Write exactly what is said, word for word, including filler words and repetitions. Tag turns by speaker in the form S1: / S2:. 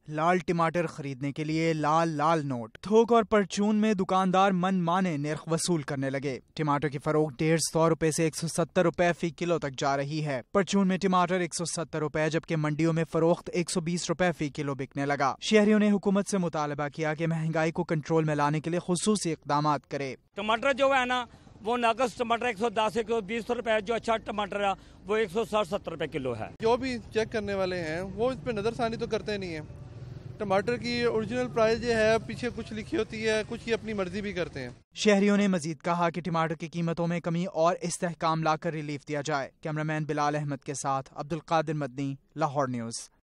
S1: लाल टमाटर खरीदने के लिए लाल लाल नोट। थोक और परचून में दुकानदार मन माने निर्ख वसूल करने लगे। टमाटर की फरोख्त डेढ़ सौ रुपए से एक सौ सत्तर रुपए फी किलो तक जा रही है। परचून में टमाटर एक सौ सत्तर रुपए जबकि मंडियों में फरोख्त एक सौ बीस रुपए फी किलो बिकने लगा। शहरियों ने हुकूमत से मुतालबा किया कि महंगाई को कंट्रोल में लाने के लिए खुसूसी इकदाम करे।
S2: टमाटर जो है ना वो नाकस टमाटर एक सौ दस एक सौ बीस रुपए है, जो अच्छा टमाटर है वो एक सौ साठ सत्तर रुपए किलो है।
S3: जो भी चेक करने वाले हैं वो इस पे नजरसानी तो करते नहीं है। टमाटर की ओरिजिनल प्राइस जो है पीछे कुछ लिखी होती है, कुछ की अपनी मर्जी भी करते हैं।
S1: शहरियों ने मजीद कहा कि टमाटर की कीमतों में कमी और इस्तेहकाम लाकर रिलीफ दिया जाए। कैमरामैन बिलाल अहमद के साथ अब्दुल कादिर मदनी, लाहौर न्यूज।